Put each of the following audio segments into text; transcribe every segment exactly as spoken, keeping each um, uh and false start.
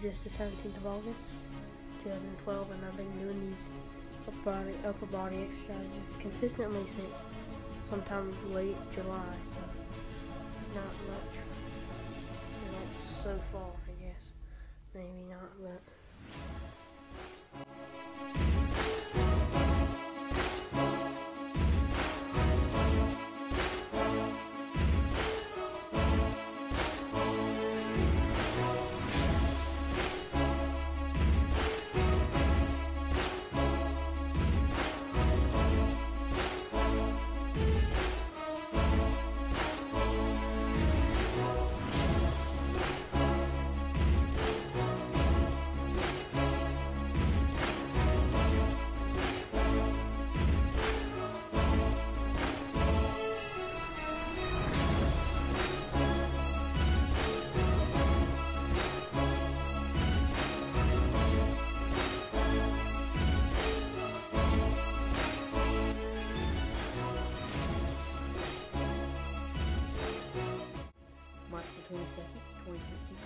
just the seventeenth of August, two thousand twelve, and I've been doing these upper body, upper body exercises consistently since sometime late July, so not much, not so far, I guess. Maybe not, but twenty-second, twenty fifteen.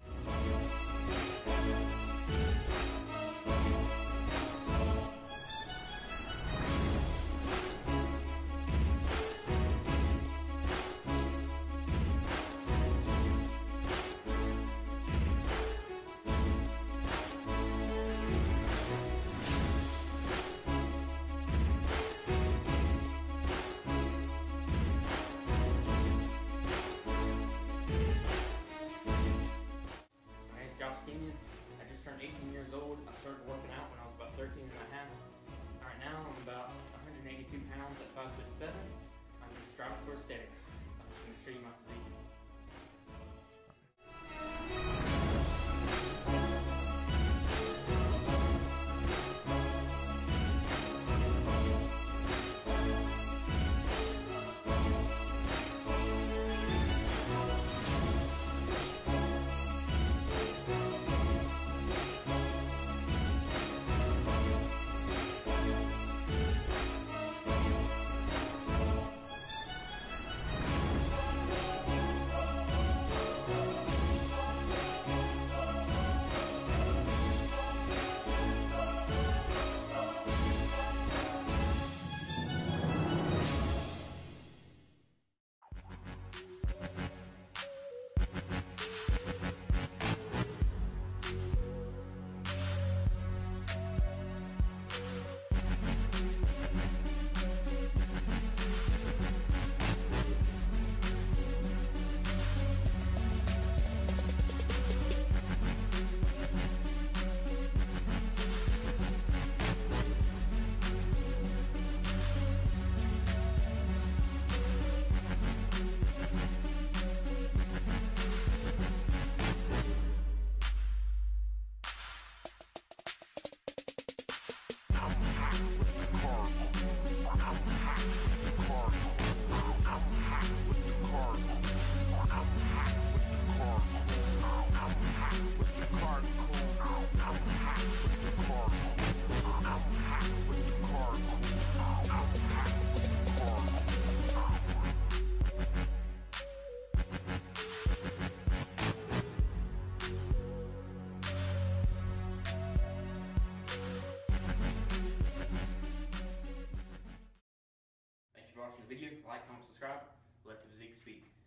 I just turned eighteen years old. I started working out when I was about thirteen and a half. Right now I'm about one hundred eighty-two pounds at five foot seven. I'm just striving for aesthetics. So I'm just going to show you my physique. Thank you for watching the video. Like, comment, subscribe. Let the physique speak.